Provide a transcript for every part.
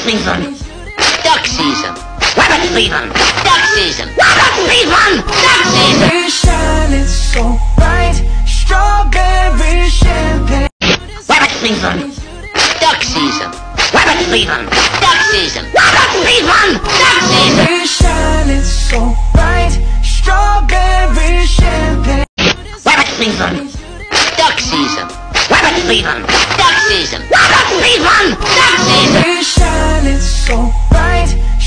season. Duck season. Rabbit season. Duck season. Rabbit season. Duck season. We're shining so bright. Strawberry champagne. Rabbit season. Duck season. Rabbit season. Duck season. Rabbit season. Duck season. We're shining so bright. Strawberry champagne. Rabbit season. Duck season. Rabbit season. Duck season. Rabbit season. Duck season. We're shining so bright.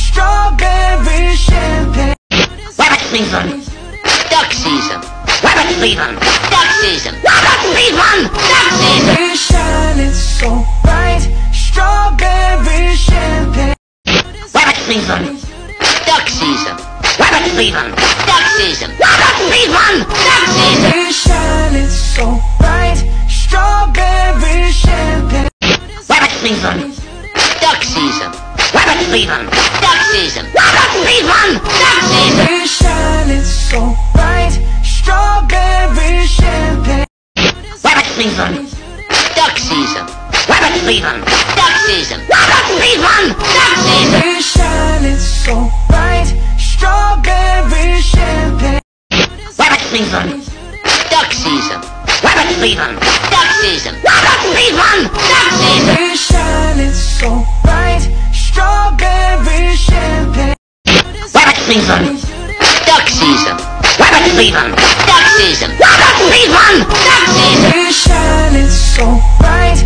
Strawberry champagne. Rabbit season. Duck season. Rabbit season. Duck season. Rabbit season. Duck season. We're shining so bright. Strawberry champagne. Rabbit season. Duck season. Rabbit season. Duck season. Rabbit season. Duck season. We're shining so bright. Strawberry champagne. Rabbit season. Duck season. Rabbit season. Duck season. Rabbit season. Duck season. We're shining so bright. Strawberry champagne. Rabbit season. Duck season. Rabbit season. Duck season. Rabbit season. Duck season. We're shining so bright. Strawberry champagne. Rabbit season. Duck season. Rabbit season. Duck season. Rabbit season. Duck season. We're shining so bright. Strawberry champagne. Rabbit season. Duck season. Rabbit season. Duck season. Rabbit season. Duck season. We're shining so bright.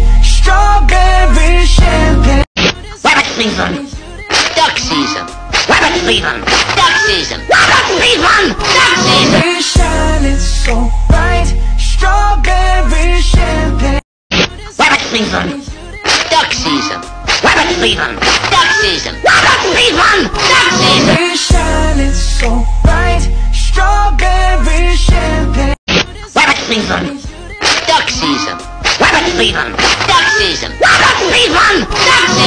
Strawberry champagne. Rabbit season. Duck season. Rabbit season. Duck season. Rabbit season. Duck season. We're shining so bright. Strawberry champagne. Rabbit season. Duck season. Rabbit season. Duck season. Rabbit season. Duck season. We're shining so bright. Strawberry champagne. Rabbit season. Duck season. Rabbit season. Duck season. Rabbit season. Duck